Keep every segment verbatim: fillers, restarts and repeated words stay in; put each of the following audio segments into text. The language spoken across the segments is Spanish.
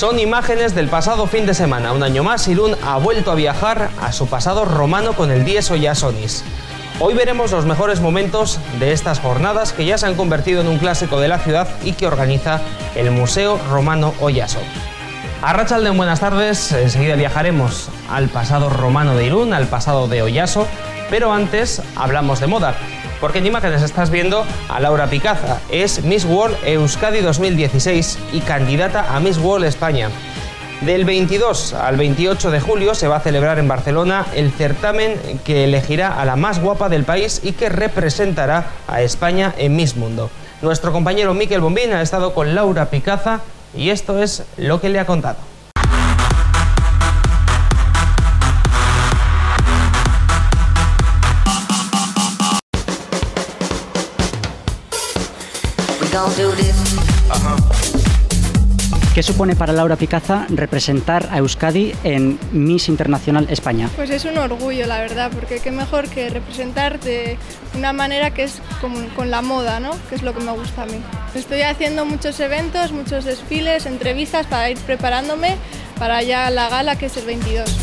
Son imágenes del pasado fin de semana. Un año más, Irún ha vuelto a viajar a su pasado romano con el Dies Oyasonis. Hoy veremos los mejores momentos de estas jornadas que ya se han convertido en un clásico de la ciudad y que organiza el Museo Romano Oyaso. Arratsaldeon, buenas tardes. Enseguida viajaremos al pasado romano de Irún, al pasado de Oyaso, pero antes hablamos de moda. Porque en imágenes estás viendo a Laura Picaza, es Miss World Euskadi dos mil dieciséis y candidata a Miss World España. Del veintidós al veintiocho de julio se va a celebrar en Barcelona el certamen que elegirá a la más guapa del país y que representará a España en Miss Mundo. Nuestro compañero Miquel Bombín ha estado con Laura Picaza y esto es lo que le ha contado. ¿Qué supone para Laura Picaza representar a Euskadi en Miss Internacional España? Pues es un orgullo, la verdad, porque qué mejor que representar de una manera que es con, con la moda, ¿no? Que es lo que me gusta a mí. Estoy haciendo muchos eventos, muchos desfiles, entrevistas para ir preparándome para ya la gala, que es el veintidós.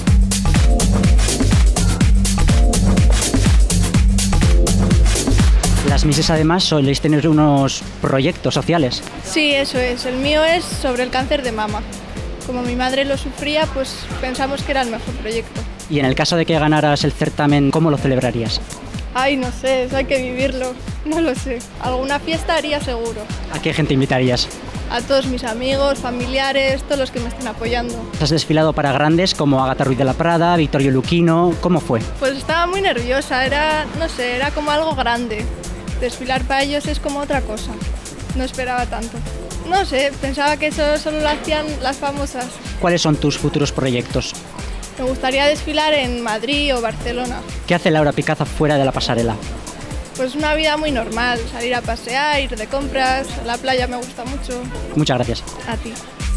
Las Misses además soléis tener unos proyectos sociales. Sí, eso es. El mío es sobre el cáncer de mama. Como mi madre lo sufría, pues pensamos que era el mejor proyecto. Y en el caso de que ganaras el certamen, ¿cómo lo celebrarías? Ay, no sé, eso hay que vivirlo. No lo sé. Alguna fiesta haría seguro. ¿A qué gente invitarías? A todos mis amigos, familiares, todos los que me estén apoyando. Has desfilado para grandes como Agatha Ruiz de la Prada, Vittorio Luquino. ¿Cómo fue? Pues estaba muy nerviosa. Era, no sé, era como algo grande. Desfilar para ellos es como otra cosa. No esperaba tanto. No sé, pensaba que eso solo lo hacían las famosas. ¿Cuáles son tus futuros proyectos? Me gustaría desfilar en Madrid o Barcelona. ¿Qué hace Laura Picaza fuera de la pasarela? Pues una vida muy normal, salir a pasear, ir de compras, la playa me gusta mucho. Muchas gracias. A ti.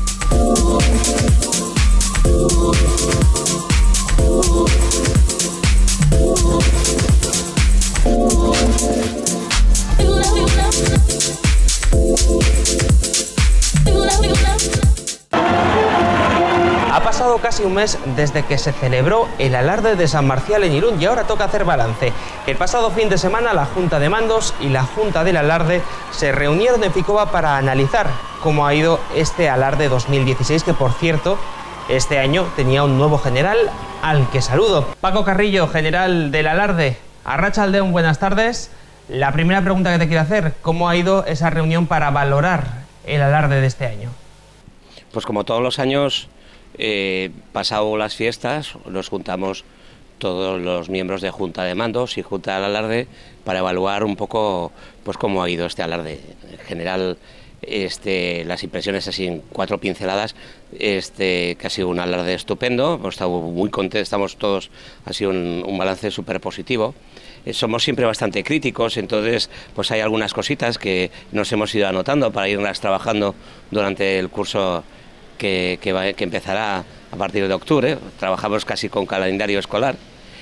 Ha pasado casi un mes desde que se celebró el alarde de San Marcial en Irún y ahora toca hacer balance. El pasado fin de semana la Junta de Mandos y la Junta del Alarde se reunieron en Ficoba para analizar cómo ha ido este alarde dos mil dieciséis, que por cierto, este año tenía un nuevo general al que saludo. Paco Carrillo, general del alarde. Arratsaldeon, buenas tardes. La primera pregunta que te quiero hacer, ¿cómo ha ido esa reunión para valorar el alarde de este año? Pues como todos los años, eh, pasado las fiestas, nos juntamos todos los miembros de Junta de Mandos y Junta del Alarde para evaluar un poco pues cómo ha ido este alarde. En general, este, las impresiones así en cuatro pinceladas, este, que ha sido un alarde estupendo, hemos estado muy contentos, estamos todos, ha sido un, un balance súper positivo. Somos siempre bastante críticos, entonces pues hay algunas cositas que nos hemos ido anotando para irlas trabajando durante el curso que, que, va, que empezará a partir de octubre. Trabajamos casi con calendario escolar,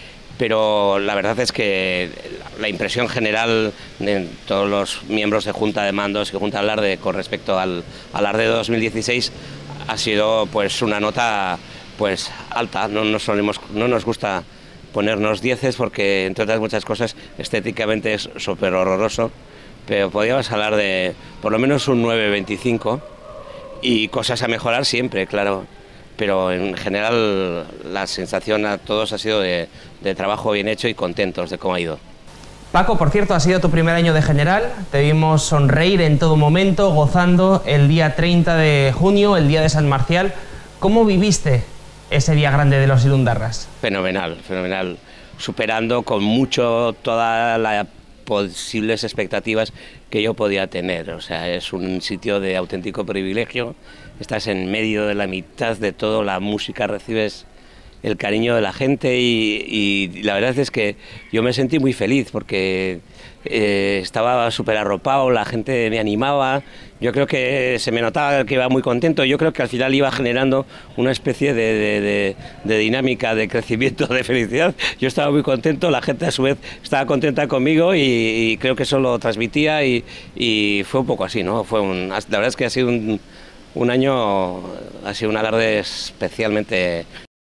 pero la verdad es que la impresión general de todos los miembros de Junta de Mandos y Junta de Alarde con respecto al alarde de dos mil dieciséis ha sido pues una nota pues alta. No nos solemos, no nos gusta ponernos dieces porque, entre otras muchas cosas, estéticamente es súper horroroso, pero podríamos hablar de por lo menos un nueve veinticinco y cosas a mejorar siempre, claro, pero en general la sensación a todos ha sido de, de trabajo bien hecho y contentos de cómo ha ido. Paco, por cierto, ha sido tu primer año de general, te vimos sonreír en todo momento, gozando el día treinta de junio, el día de San Marcial. ¿Cómo viviste ese día grande de los irundarras? Fenomenal, fenomenal, superando con mucho todas las posibles expectativas que yo podía tener. O sea, es un sitio de auténtico privilegio, estás en medio de la mitad de toda la música, recibes el cariño de la gente y, y la verdad es que yo me sentí muy feliz porque eh, estaba súper arropado, la gente me animaba, yo creo que se me notaba que iba muy contento, yo creo que al final iba generando una especie de, de, de, de dinámica de crecimiento, de felicidad. Yo estaba muy contento, la gente a su vez estaba contenta conmigo y, y creo que eso lo transmitía y, y fue un poco así, ¿no? Fue un, la verdad es que ha sido un un año, ha sido un alarde especialmente...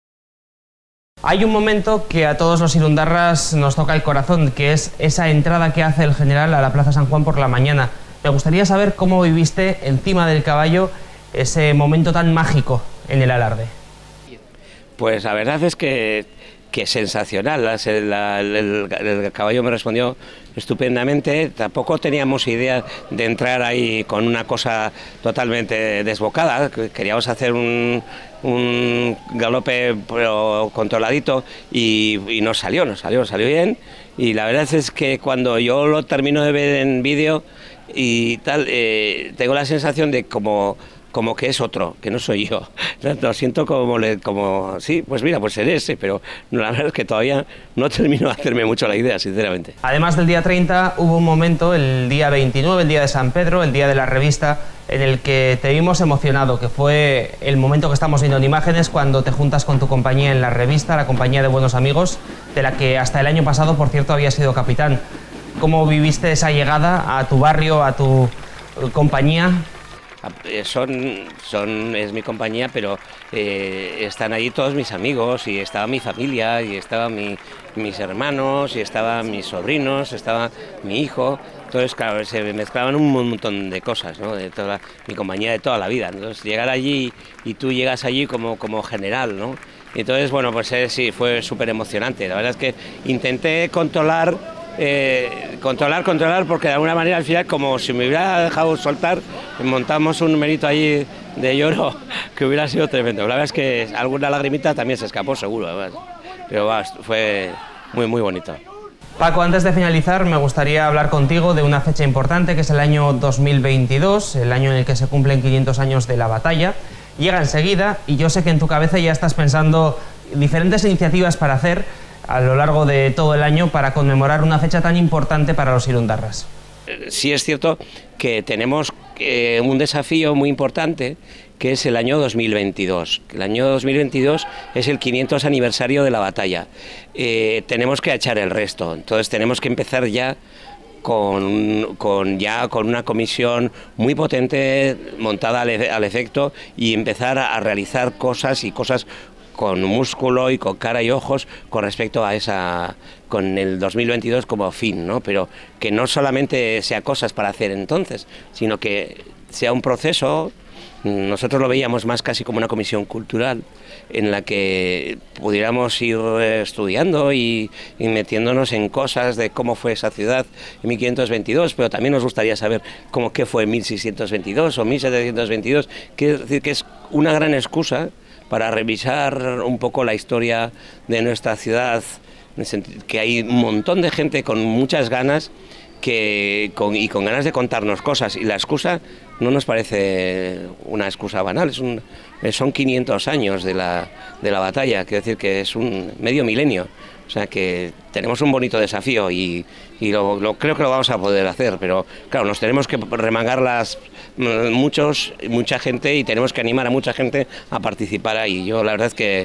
Hay un momento que a todos los irundarras nos toca el corazón, que es esa entrada que hace el general a la Plaza San Juan por la mañana. Me gustaría saber cómo viviste encima del caballo ese momento tan mágico en el alarde. Pues la verdad es que, que sensacional, la, la, el, el caballo me respondió estupendamente. Tampoco teníamos idea de entrar ahí con una cosa totalmente desbocada, queríamos hacer un, un galope pero controladito y, y nos salió, nos salió, nos salió bien, y la verdad es que cuando yo lo termino de ver en vídeo y tal, eh, tengo la sensación de como... como que es otro, que no soy yo. Lo siento como, le, como sí, pues mira, pues seré ese, pero la verdad es que todavía no termino de hacerme mucho la idea, sinceramente. Además del día treinta, hubo un momento, el día veintinueve, el día de San Pedro, el día de la revista, en el que te vimos emocionado, que fue el momento que estamos viendo en imágenes cuando te juntas con tu compañía en la revista, la compañía de Buenos Amigos, de la que hasta el año pasado, por cierto, habías sido capitán. ¿Cómo viviste esa llegada a tu barrio, a tu compañía? Son, son, es mi compañía, pero eh, están ahí todos mis amigos, y estaba mi familia, y estaban mi, mis hermanos, y estaban mis sobrinos, estaba mi hijo. Entonces, claro, se mezclaban un montón de cosas, ¿no? De toda mi compañía de toda la vida. Entonces, llegar allí y tú llegas allí como, como general, ¿no? Entonces, bueno, pues eh, sí, fue súper emocionante. La verdad es que intenté controlar... Eh, controlar, controlar, porque de alguna manera al final, como si me hubiera dejado soltar, montamos un numerito allí de lloro que hubiera sido tremendo. La verdad es que alguna lagrimita también se escapó seguro, además. Pero va, fue muy muy bonito. Paco, antes de finalizar, me gustaría hablar contigo de una fecha importante, que es el año dos mil veintidós, el año en el que se cumplen quinientos años de la batalla. Llega enseguida y yo sé que en tu cabeza ya estás pensando diferentes iniciativas para hacer a lo largo de todo el año para conmemorar una fecha tan importante para los irundarras. Sí es cierto que tenemos eh, un desafío muy importante, que es el año dos mil veintidós. El año dos mil veintidós es el quinientos aniversario de la batalla. Eh, tenemos que echar el resto, entonces tenemos que empezar ya con, con, ya con una comisión muy potente montada al, al efecto, y empezar a, a realizar cosas y cosas con músculo y con cara y ojos con respecto a esa, con el dos mil veintidós como fin, ¿no? Pero que no solamente sea cosas para hacer entonces, sino que sea un proceso. Nosotros lo veíamos más casi como una comisión cultural en la que pudiéramos ir estudiando y, y metiéndonos en cosas de cómo fue esa ciudad en mil quinientos veintidós, pero también nos gustaría saber cómo qué fue en mil seiscientos veintidós o mil setecientos veintidós, que es decir, que es una gran excusa para revisar un poco la historia de nuestra ciudad, que hay un montón de gente con muchas ganas que, con, y con ganas de contarnos cosas, y la excusa no nos parece una excusa banal, es un, son quinientos años de la, de la batalla, quiero decir que es un medio milenio. O sea que tenemos un bonito desafío y, y lo, lo, creo que lo vamos a poder hacer, pero claro, nos tenemos que remangar las, muchos, mucha gente, y tenemos que animar a mucha gente a participar ahí. Yo la verdad es que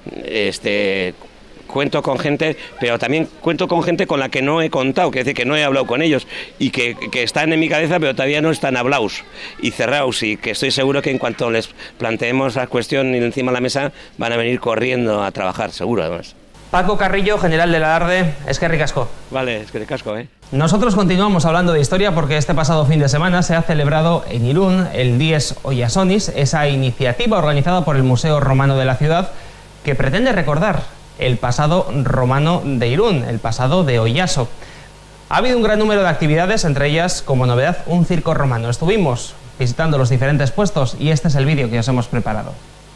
este, cuento con gente, pero también cuento con gente con la que no he contado, que decir que no he hablado con ellos y que, que están en mi cabeza, pero todavía no están hablados y cerrados, y que estoy seguro que en cuanto les planteemos la cuestión encima de la mesa van a venir corriendo a trabajar, seguro además. Paco Carrillo, general del alarde, es que ricasco. Vale, es que ricasco, ¿eh? Nosotros continuamos hablando de historia porque este pasado fin de semana se ha celebrado en Irún el Dies Oyasonis, esa iniciativa organizada por el Museo Romano de la ciudad que pretende recordar el pasado romano de Irún, el pasado de Oyaso. Ha habido un gran número de actividades, entre ellas, como novedad, un circo romano. Estuvimos visitando los diferentes puestos y este es el vídeo que os hemos preparado.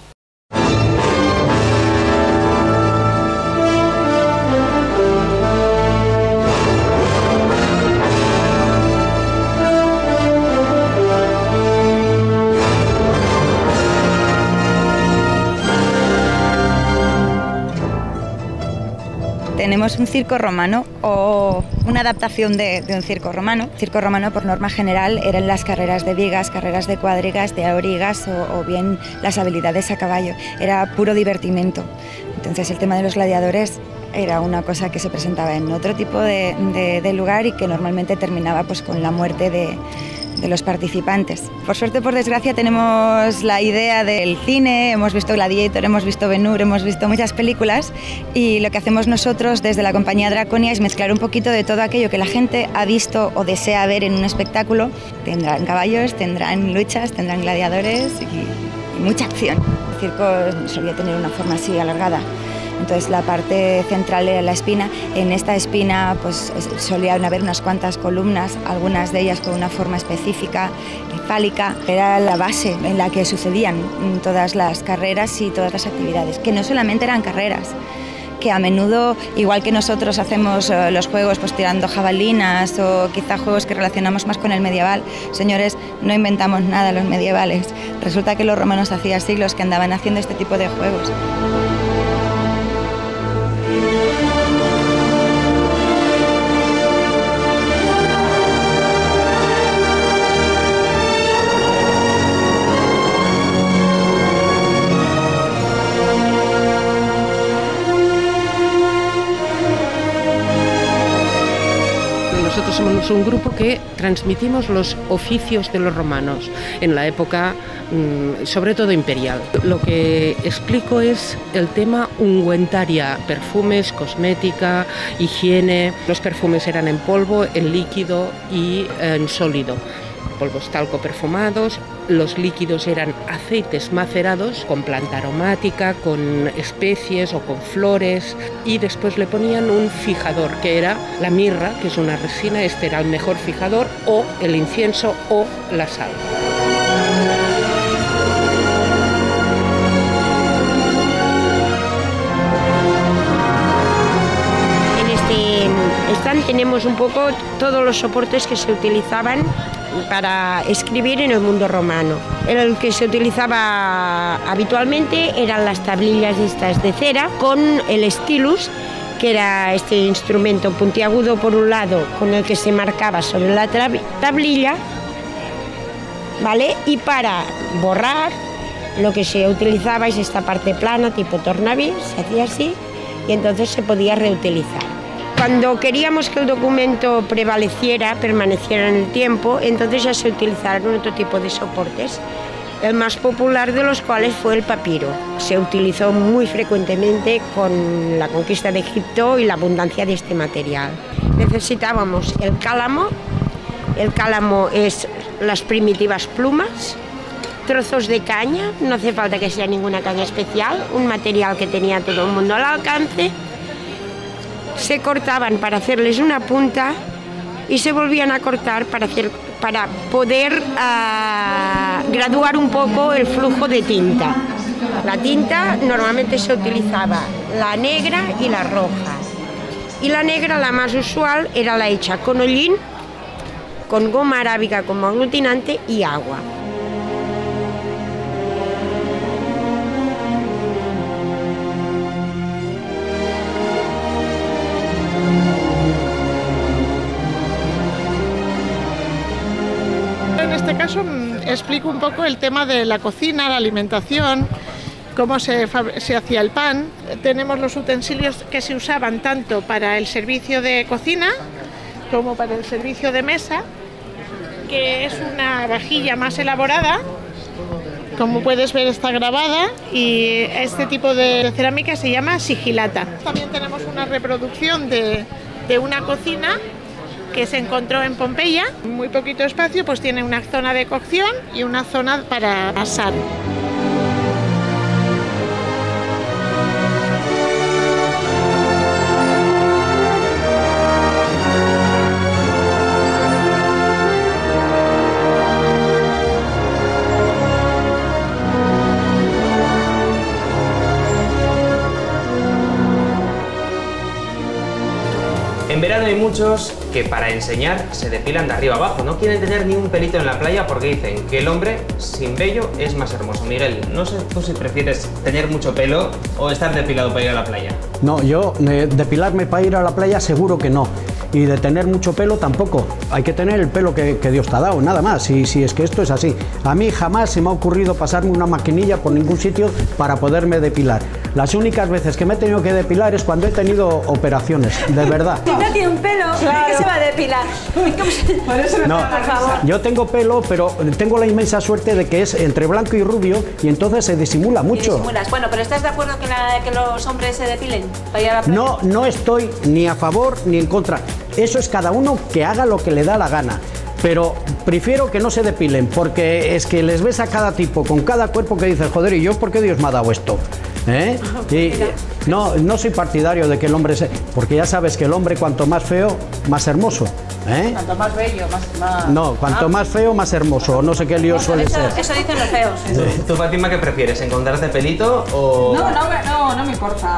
Tenemos un circo romano o una adaptación de, de un circo romano. Circo romano, por norma general, eran las carreras de vigas, carreras de cuadrigas, de aurigas o, o bien las habilidades a caballo. Era puro divertimento. Entonces el tema de los gladiadores era una cosa que se presentaba en otro tipo de, de, de lugar y que normalmente terminaba pues, con la muerte de, de los participantes. Por suerte, por desgracia, tenemos la idea del cine, hemos visto Gladiator, hemos visto Ben-Hur, hemos visto muchas películas, y lo que hacemos nosotros desde la compañía Draconia es mezclar un poquito de todo aquello que la gente ha visto o desea ver en un espectáculo. Tendrán caballos, tendrán luchas, tendrán gladiadores y, y mucha acción. El circo solía tener una forma así alargada. Entonces la parte central era la espina. En esta espina pues solían haber unas cuantas columnas, algunas de ellas con una forma específica, fálica. Era la base en la que sucedían todas las carreras y todas las actividades, que no solamente eran carreras, que a menudo, igual que nosotros hacemos uh, los juegos pues tirando jabalinas o quizá juegos que relacionamos más con el medieval, señores, no inventamos nada los medievales. Resulta que los romanos hacía siglos que andaban haciendo este tipo de juegos. Nosotros somos un grupo que transmitimos los oficios de los romanos en la época, sobre todo imperial. Lo que explico es el tema ungüentaria, perfumes, cosmética, higiene. Los perfumes eran en polvo, en líquido y en sólido. Polvos talco perfumados, los líquidos eran aceites macerados con planta aromática, con especies o con flores, y después le ponían un fijador que era la mirra, que es una resina. Este era el mejor fijador, o el incienso o la sal. En este stand tenemos un poco todos los soportes que se utilizaban para escribir en el mundo romano. El que se utilizaba habitualmente eran las tablillas estas de cera con el stylus, que era este instrumento puntiagudo por un lado con el que se marcaba sobre la tablilla, ¿vale? Y para borrar lo que se utilizaba es esta parte plana tipo tornavis, se hacía así y entonces se podía reutilizar. Cuando queríamos que el documento prevaleciera, permaneciera en el tiempo, entonces ya se utilizaron otro tipo de soportes, el más popular de los cuales fue el papiro. Se utilizó muy frecuentemente con la conquista de Egipto y la abundancia de este material. Necesitábamos el cálamo, el cálamo es las primitivas plumas, trozos de caña, no hace falta que sea ninguna caña especial, un material que tenía todo el mundo al alcance. Se cortaban para hacerles una punta y se volvían a cortar para, hacer, para poder uh, graduar un poco el flujo de tinta. La tinta normalmente se utilizaba la negra y la roja. Y la negra, la más usual, era la hecha con hollín, con goma arábiga como aglutinante y agua. En este caso explico un poco el tema de la cocina, la alimentación, cómo se, se hacía el pan. Tenemos los utensilios que se usaban tanto para el servicio de cocina como para el servicio de mesa, que es una vajilla más elaborada. Como puedes ver, está grabada, y este tipo de cerámica se llama sigilata. También tenemos una reproducción de, de una cocina que se encontró en Pompeya. Muy poquito espacio, pues tiene una zona de cocción y una zona para asar. En verano hay muchos que para enseñar se depilan de arriba abajo, no quieren tener ni un pelito en la playa porque dicen que el hombre sin vello es más hermoso. Miguel, no sé tú si prefieres tener mucho pelo o estar depilado para ir a la playa. No, yo eh, depilarme para ir a la playa seguro que no. y de tener mucho pelo tampoco. Hay que tener el pelo que, que Dios te ha dado, nada más, si, si es que esto es así. A mí jamás se me ha ocurrido pasarme una maquinilla por ningún sitio para poderme depilar. Las únicas veces que me he tenido que depilar es cuando he tenido operaciones, de verdad. Si no tiene un pelo, claro. ¿De qué se va a depilar? Por eso me no, por favor. Yo tengo pelo, pero tengo la inmensa suerte de que es entre blanco y rubio y entonces se disimula mucho. Disimulas. Bueno, pero ¿estás de acuerdo que, la, que los hombres se depilen? Para ir a la no, no estoy ni a favor ni en contra. Eso es cada uno que haga lo que le da la gana. Pero prefiero que no se depilen, porque es que les ves a cada tipo, con cada cuerpo que dices, joder, ¿y yo por qué Dios me ha dado esto? ¿Eh? Y, no, no soy partidario de que el hombre se... Porque ya sabes que el hombre cuanto más feo, más hermoso. ¿Eh? Cuanto más bello, más... más... No, cuanto ah. más feo, más hermoso. No sé qué lío eso, suele eso, ser. Eso dicen los feos. Sí. ¿Tú, Fátima, qué prefieres? ¿Encontrarte pelito o...? No, no, no, no me importa.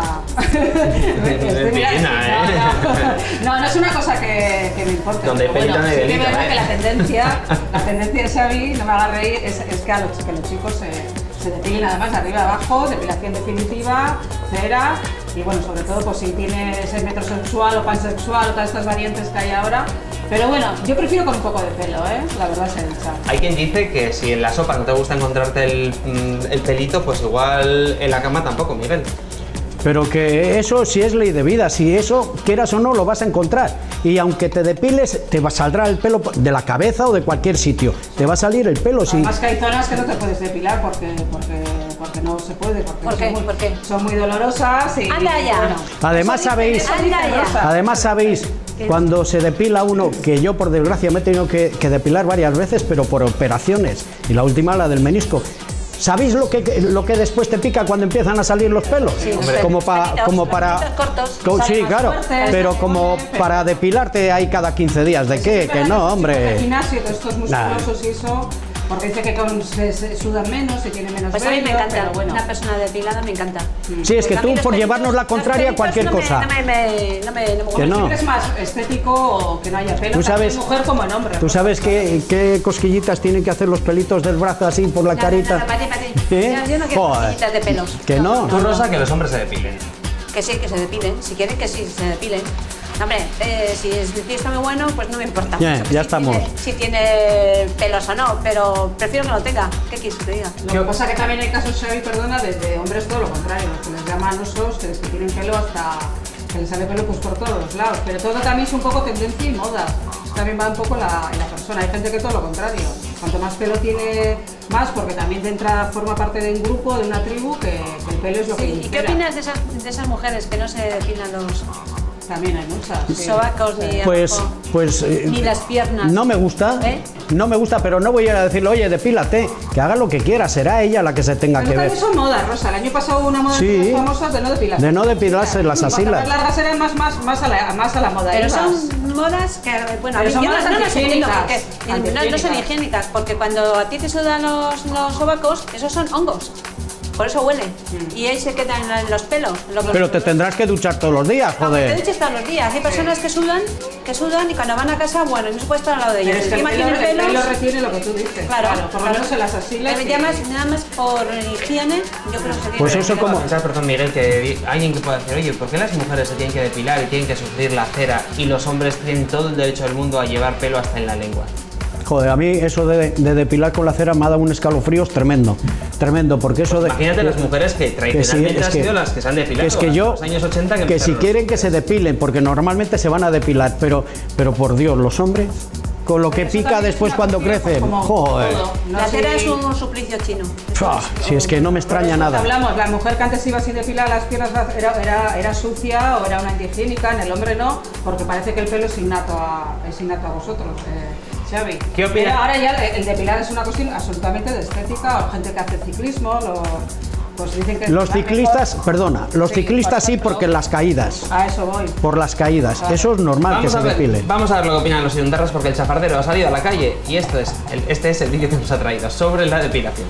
Estoy mirando, ¿eh? no, no, no es una cosa que, que me importe. Donde hay pelito bueno, no hay sí delito, que es verdad ¿eh? que la tendencia, la tendencia de Xavi, no me haga reír, es, es que, a los, que los chicos se... se depilen además de arriba abajo, depilación definitiva, cera y bueno, sobre todo pues si tienes el metrosexual o pansexual o todas estas variantes que hay ahora. Pero bueno, yo prefiero con un poco de pelo, ¿eh? La verdad se dicha. Hay quien dice que si en la sopa no te gusta encontrarte el, el pelito, pues igual en la cama tampoco, Miguel. Pero que eso sí es ley de vida, si eso quieras o no lo vas a encontrar. Y aunque te depiles, te va, saldrá el pelo de la cabeza o de cualquier sitio. Te va a salir el pelo. Además sí. que hay zonas que no te puedes depilar porque, porque, porque no se puede. Porque ¿Por qué? Son, muy, ¿Por qué? son muy dolorosas y... ¡Anda ya! Bueno, además sabéis, ¡Anda ya! además sabéis, cuando se depila uno, que yo por desgracia me he tenido que, que depilar varias veces, pero por operaciones. Y la última, la del menisco. ¿Sabéis lo que, lo que después te pica cuando empiezan a salir los pelos? Sí, como, pa, como para... cortos, co sí, claro, fuertes, pero como pero... para depilarte ahí cada quince días. ¿De qué? Que no, hombre. El gimnasio, todos estos musculosos y eso... Porque dice que con, se, se sudan menos y tiene menos pues vello, a mí me encanta, pero bueno. Una persona depilada me encanta. Sí, es que tú por llevarnos la contraria a cualquier no me, cosa. No me, me, no me, no me que no. Es más estético o que no haya pelo, ¿Tú sabes, tanto en mujer como en hombre. ¿Tú sabes qué, qué cosquillitas tienen que hacer los pelitos del brazo así por la no, carita? No, no, para ti, para ti. ¿Eh? Yo, yo no quiero Joder. cosquillitas de pelos. Que no. Tú, Rosa, que los hombres se depilen. Que sí, que se depilen. Si quieren que sí, se depilen. Hombre, eh, si es si está muy bueno, pues no me importa. Yeah, ya si estamos. Tiene, si tiene pelos o no, pero prefiero que no tenga. ¿Qué quieres que te diga? Lo que pasa es que también hay casos, Xavi, perdona, de, de hombres todo lo contrario, los que les llaman osos, que les que tienen pelo hasta que les sale pelo pues por todos los lados. Pero todo también es un poco tendencia y moda. Eso también va un poco la, en la persona. Hay gente que todo lo contrario. Cuanto más pelo tiene, más, porque también te entra, forma parte de un grupo, de una tribu, que, que el pelo es lo sí, que ¿y qué opinas de esas, de esas mujeres que no se depilan los... También hay muchas. Sí. Sobacos ni Pues, abajo, pues eh, ni las piernas. No me gusta, ¿Eh? no me gusta, pero no voy a decirle, oye, depílate, que haga lo que quiera, será ella la que se tenga pero que ver. Pero son modas, Rosa. El año pasado hubo una moda sí, de famosas de no depilarse. De no depilarse las asilas. Las largas eran más, más, más, a, la, más a la moda. Pero ibas. son modas que, bueno, pero yo son no, modas no las entiendo porque no, no son higiénicas. higiénicas, porque cuando a ti te sudan los, los sobacos, esos son hongos. Por eso huele. Mm. Y ahí se quedan los pelos. Los, pero te tendrás que duchar todos los días, joder. Te duchas todos los días. Hay personas que sudan, que sudan y cuando van a casa, bueno, no se puede estar al lado de ellos. Pero es que el pelo, el pelo, pelo retiene lo que tú dices. Claro, claro por lo menos en las asilas. Pero ya más, nada más por higiene, yo creo que... Pues eso como... Pensar, perdón, Miguel, que alguien que pueda decir, oye, ¿por qué las mujeres se tienen que depilar y tienen que sufrir la cera y los hombres tienen todo el derecho del mundo a llevar pelo hasta en la lengua? Joder, a mí eso de, de depilar con la cera me ha dado un escalofríos tremendo, tremendo, porque eso de... Imagínate las mujeres que tradicionalmente que sí, han sido las que se han depilado, que es que yo, en los años ochenta que que si quieren que se depilen, porque normalmente se van a depilar, pero, pero por Dios, los hombres, con lo que pica después cuando crecen, joder. No, la cera es un suplicio chino. Uf, si es que no me extraña nada. Hablamos, la mujer que antes iba sin depilar las piernas era, era, era sucia o era una antihigiénica, en el hombre no, porque parece que el pelo es innato a, es innato a vosotros. Eh. Xavi. ¿Qué opinas? Pero ahora ya el depilar es una cuestión absolutamente de estética, o gente que hace ciclismo, lo, pues dicen que... Los ciclistas, mejor. perdona, los sí, ciclistas sí porque las caídas. A eso voy. Por las caídas, claro. Eso es normal. Vamos que se ver, depile. Vamos a ver lo que opinan los idundarras porque el chafardero ha salido a la calle y esto es el, este es el vídeo que nos ha traído sobre la depilación.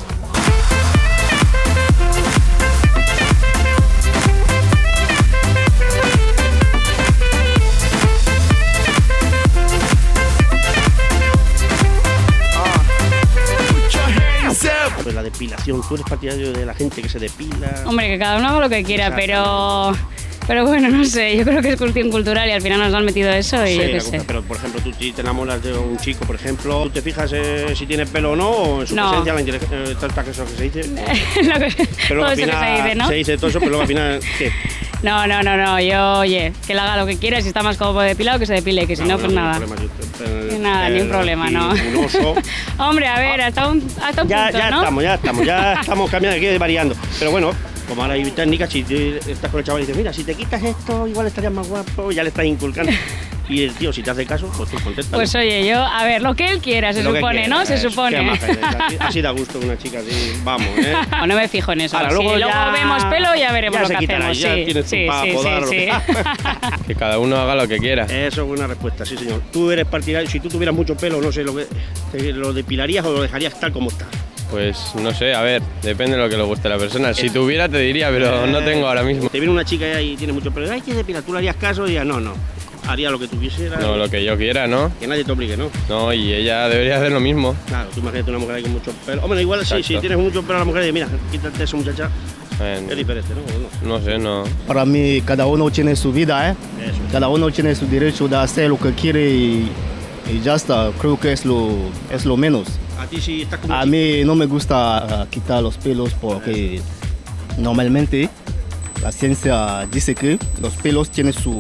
Pues la depilación, ¿tú eres partidario de la gente que se depila? Hombre, que cada uno haga lo que quiera, pero Pero bueno, no sé, yo creo que es cuestión cultural y al final nos han metido eso y sí, yo qué sé. Pero por ejemplo, tú si te enamoras de un chico, por ejemplo, ¿tú te fijas eh, si tiene pelo o no? ¿O en su no. presencia, la inteligencia, eh, tanta que eso que se dice? Lo que, pero todo al eso final, que se dice, ¿no? Se dice todo eso, pero luego al final, ¿qué? No, no, no, no, yo, oye, que él haga lo que quiera, si está más cómodo depilado, que se depile, que si no, no pues nada. Problema, nada, ni un problema, no. Hombre, a ver, hasta un, hasta un ya, punto, ya ¿no? estamos, ya estamos, ya estamos cambiando aquí, variando. Pero bueno, como ahora hay técnicas, si te, estás con el chaval y dices, mira, si te quitas esto, igual estarías más guapo, ya le estás inculcando. Y el tío, si te hace caso, pues tú contestas. Pues ¿no? Oye, yo, a ver, lo que él quiera, se lo supone, quiera, ¿no? Se es, supone. Maja, así, así da gusto una chica así, vamos, ¿eh? No, no me fijo en eso. Ahora, si luego, luego ya, vemos pelo, ya veremos ya lo se que quitará, hacemos. Ya sí, tienes sí, para sí, podar, sí, sí. Que cada uno haga lo que quiera. Eso es buena respuesta, sí señor. Tú eres partidario, si tú tuvieras mucho pelo, no sé, lo, que, te, ¿lo depilarías o lo dejarías tal como está? Pues no sé, a ver, depende de lo que le guste a la persona. Si tuviera te diría, pero eh, no tengo ahora mismo. Te viene una chica y tiene mucho pelo, ay, que depilar, ¿tú le harías caso? Y dirías, no, no, haría lo que tú quisieras. No, lo que yo quiera, ¿no? Que nadie te obligue, ¿no? No, y ella debería hacer lo mismo. Claro, tú imagínate una mujer ahí con mucho pelo. Hombre, igual Exacto. sí, si tienes mucho pelo a la mujer y mira, quítate eso, muchacha. Bueno, es diferente, ¿no? No? No sé, no. Para mí, cada uno tiene su vida, ¿eh? Eso. Cada uno tiene su derecho de hacer lo que quiere y, y ya está. Creo que es lo, es lo menos. A ti sí estás como A mí no me gusta uh, quitar los pelos porque normalmente la ciencia dice que los pelos tienen su,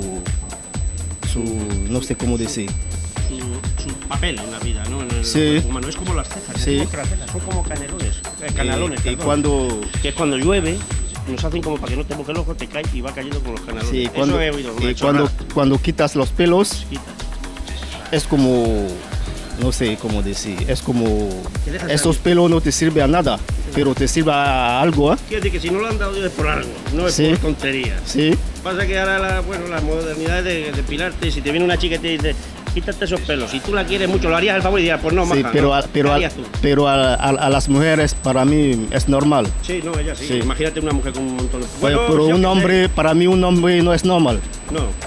su no sé cómo decir. Su, su papel en la vida, ¿no? En el sí. humano. Es como las cejas, sí. Es como las cejas, son como canelones, eh, canalones. Y, y cuando... Que es cuando llueve, nos hacen como para que no te moje el ojo, te cae y va cayendo con los canalones. Sí, cuando, Eso he oído, y cuando, cuando quitas los pelos, quitas. Es como... No sé cómo decir, es como esos pelos no te sirven a nada, pero te sirve a algo, ¿eh? Quiere decir que si no lo han dado es por algo, no es sí. por tonterías. Sí. Pasa que ahora la, bueno, la modernidad es de depilarte, si te viene una chica y te dice, quítate esos pelos, si tú la quieres mucho, lo harías el favor y dirías, pues no, maja, sí, pero, no, a, pero, a, pero a, a, a las mujeres para mí es normal. Sí, no, ella sí. sí. Imagínate una mujer con un montón de... Bueno, pero, pero un hombre, sé. para mí un hombre no es normal. No, no, no.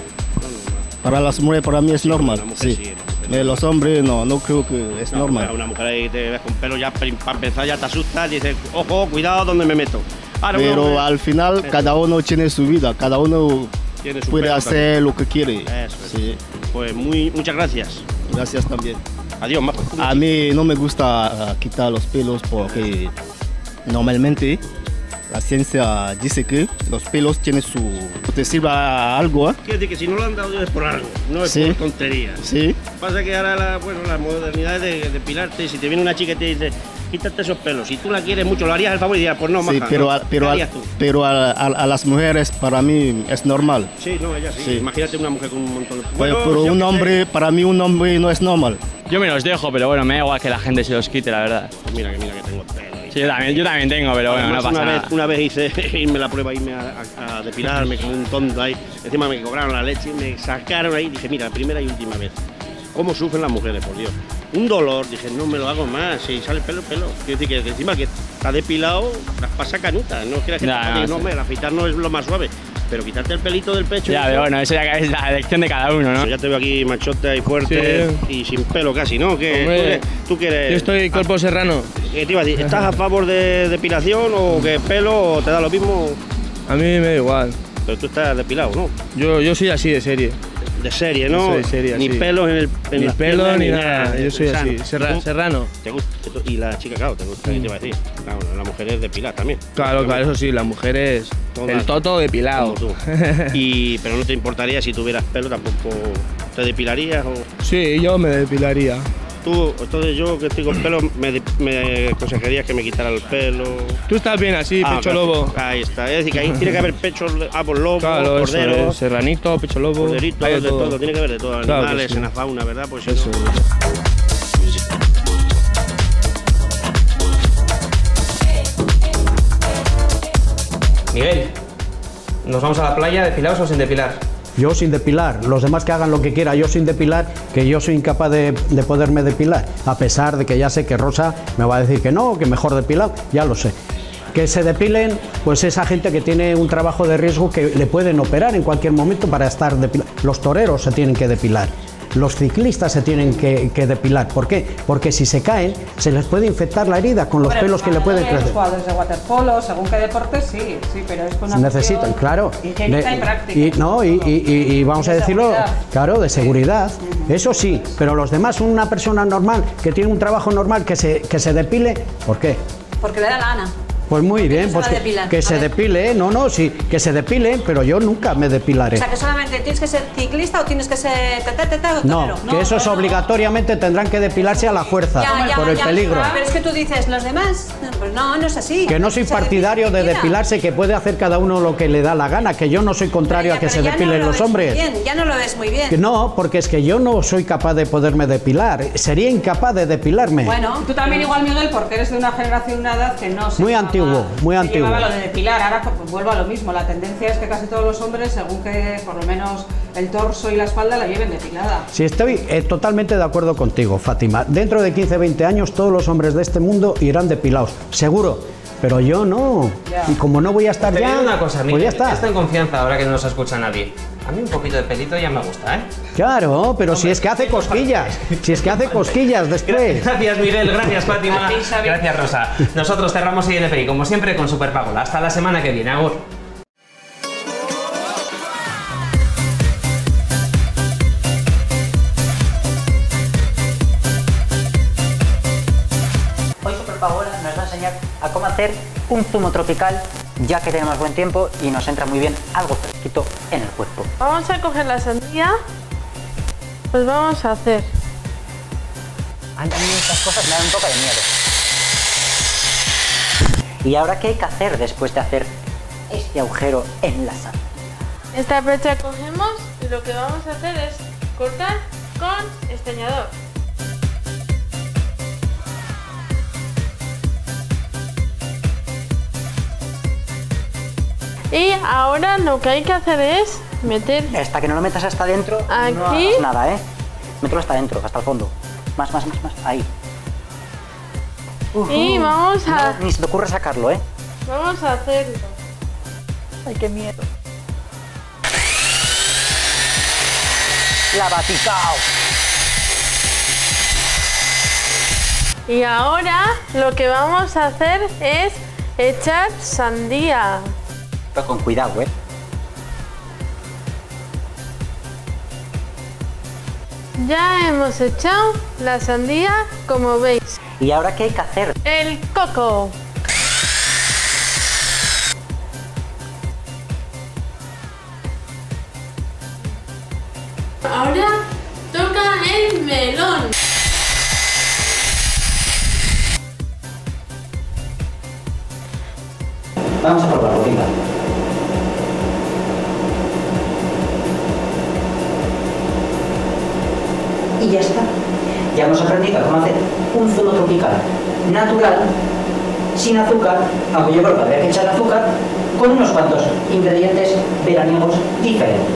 Para las mujeres para mí es sí, normal. Sí. sí. Eh, los hombres no, no creo que es no, normal. Una mujer ahí te ves con pelo ya para empezar ya te asustas y dices, ojo, cuidado donde me meto. Ahora, pero bueno, al final eso. cada uno tiene su vida, cada uno puede hacer también. lo que quiere. Eso, sí. Pues muy, muchas gracias. Gracias también. Adiós, Majo. A mí no me gusta uh, quitar los pelos porque normalmente la ciencia dice que los pelos tienen su... te sirva algo, ¿eh? Quiere decir que si no lo han dado es por algo, no es sí. por tonterías. Sí. Pasa que ahora la, bueno, la modernidad es de depilarte, si te viene una chica y te dice, quítate esos pelos, si tú la quieres mucho, lo harías el favor y dirías, pues no, maja, sí, pero, no, a, pero, a, pero a, a, a las mujeres para mí es normal. Sí, no, ella sí. sí. Imagínate una mujer con un montón de... Bueno, pero un hombre, sé. para mí un hombre no es normal. Yo me los dejo, pero bueno, me da igual que la gente se los quite, la verdad. Mira que mira que tengo pelo. Sí, yo también, yo también tengo, pero bueno, Además, no pasa una nada. Vez, una vez hice irme la prueba, irme a, a, a depilarme como un tonto ahí. Encima me cobraron la leche, me sacaron ahí. Dije, mira, primera y última vez. ¿Cómo sufren las mujeres, por Dios? Un dolor. Dije, no me lo hago más. Si sale pelo, pelo. Quiero decir que, que encima que está depilado, las pasa canutas. No quieras que nah, te no, no, no, el afeitar no es lo más suave. Pero quitarte el pelito del pecho... Ya, pero bueno, eso ya es la elección de cada uno, ¿no? Ya te veo aquí machote y fuerte sí. y sin pelo casi, ¿no? ¿Qué, Hombre, tú, eres, ¿Tú quieres? Yo estoy cuerpo ah, serrano. ¿Qué te iba a decir? ¿Estás a favor de depilación o que pelo o te da lo mismo? A mí me da igual. Pero tú estás depilado, ¿no? Yo, yo soy así de serie. De serie, ¿no? Soy de serie, ni sí. pelos en el en Ni las pelo piernas, ni nada. nada. Yo soy sano. así, serra, serrano. ¿Te gusta? Y la chica, claro, te gusta, ¿qué te iba a decir? Claro, la mujer es depilar también. Claro, claro, eso sí, la mujer es Toda, el toto depilado. Como tú. y, pero no te importaría si tuvieras pelo, tampoco te depilarías o... Sí, yo me depilaría. Tú, entonces yo que estoy con pelo, me, me aconsejarías que me quitara el pelo. Tú estás bien así, ah, pecho lobo. Ahí está, es decir, que ahí tiene que haber pecho, ah, por lobo, claro, cordero. Serranito, pecho lobo. Corderito, de todo. todo, tiene que haber de todo, claro animales, sí. en la fauna, ¿verdad? Pues si eso. No... Miguel, ¿nos vamos a la playa depilados o sin depilar? Yo sin depilar, los demás que hagan lo que quieran, yo sin depilar, que yo soy incapaz de, de poderme depilar, a pesar de que ya sé que Rosa me va a decir que no, que mejor depilado, ya lo sé. Que se depilen, pues esa gente que tiene un trabajo de riesgo que le pueden operar en cualquier momento para estar depilado. Los toreros se tienen que depilar. los ciclistas se tienen que, que depilar. ¿Por qué? Porque si se caen, se les puede infectar la herida con los Hombre, pelos que le pueden los crecer. jugadores de waterpolo, según qué deporte, sí, sí, pero es con una Necesitan, cuestión claro. higiénica de- y práctica. y, no, y, y- y- y vamos Y a de decirlo, seguridad. claro, de seguridad. Eso sí, pero los demás, una persona normal, que tiene un trabajo normal, que se, que se depile, ¿por qué? Porque le da la gana. Pues muy bien, se pues va a que, depilar? que A se ver. depile, no, no, sí, que se depile, pero yo nunca me O depilaré. sea, que solamente tienes que ser ciclista o tienes que ser tete, tete, o No, torero. que esos obligatoriamente tendrán que depilarse a la fuerza, Ya, ya, por el ya, peligro. Pero es que tú dices, los demás, pues no, no es así. Que no soy Se partidario de depila. depilarse, que puede hacer cada uno lo que le da la gana, que yo no soy contrario a que Pero se ya no depilen lo los ves muy hombres. bien, ya no lo ves muy bien. Que no, porque es que yo no soy capaz de poderme depilar, sería incapaz de depilarme. Bueno, tú también igual, Miguel, porque eres de una generación, una edad que no se Muy llevaba- antiguo, muy se antiguo. llevaba lo de depilar. Ahora pues, vuelvo a lo mismo, la tendencia es que casi todos los hombres, según que por lo menos el torso y la espalda la lleven depilada. Sí, estoy eh, totalmente de acuerdo contigo, Fátima. Dentro de quince, veinte años todos los hombres de este mundo irán depilados, seguro. Pero yo no. Ya. Y como no voy a estar Te ya, digo una cosa, pues Miguel, ya está. está en confianza ahora que no nos escucha nadie. A mí un poquito de pelito ya me gusta, ¿eh? Claro, pero si es que hace cosquillas, si es que hace cosquillas después. Gracias, Miguel. Gracias, Fátima. A ti, Xavi. Gracias, Rosa. Nosotros cerramos I N P I, como siempre, con Super Pagola. Hasta la semana que viene. Agur. Hoy Super Pagola nos va a enseñar a cómo hacer un zumo tropical, ya que tenemos buen tiempo y nos entra muy bien algo fresquito en el cuerpo. Vamos a coger la sandía, pues vamos a hacer. A mí estas cosas me dan un poco de miedo. ¿Y ahora qué hay que hacer después de hacer este agujero en la sandía? Esta pecha cogemos y lo que vamos a hacer es cortar con esteñador. Y ahora lo que hay que hacer es meter Hasta que no lo metas hasta adentro, no aquí. hagas nada, ¿eh? Mételo hasta adentro, hasta el fondo. Más, más, más, más. Ahí. Y vamos a, No, ni se te ocurre sacarlo, ¿eh? vamos a hacerlo. Ay, qué miedo. La baticao. Y ahora lo que vamos a hacer es echar sandía. Pero con cuidado, ¿eh? Ya hemos echado la sandía, como veis. ¿Y ahora qué hay que hacer? El coco. Ahora toca el melón. Vamos a probarlo, venga. Y ya está. Ya hemos aprendido cómo hacer un zumo tropical natural, sin azúcar, aunque yo creo que habría que echar azúcar, con unos cuantos ingredientes veraniegos diferentes.